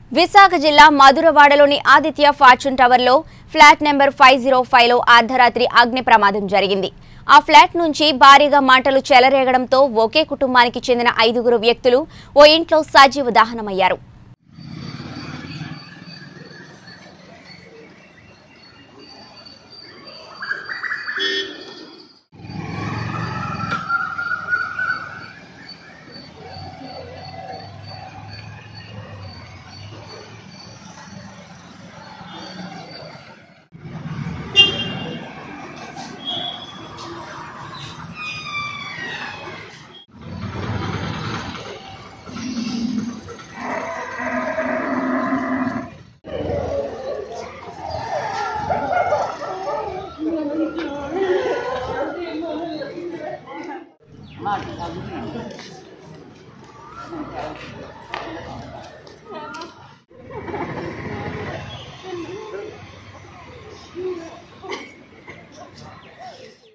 విశాఖ జిల్లా మధురవాడలోని ఆదిత్య ఫార్చ్యూన్ టవర్లో ఫ్లాట్ నెంబర్ 505లో అర్ధరాత్రి అగ్ని ప్రమాదం జరిగింది. ఆ ఫ్లాట్ నుంచి భారీగా మంటలు చెలరేగడంతో ఒకే కుటుంబానికి చెందిన 5 వ్యక్తులు ఓ ఇంట్లో సజీవ దహనమయ్యారు.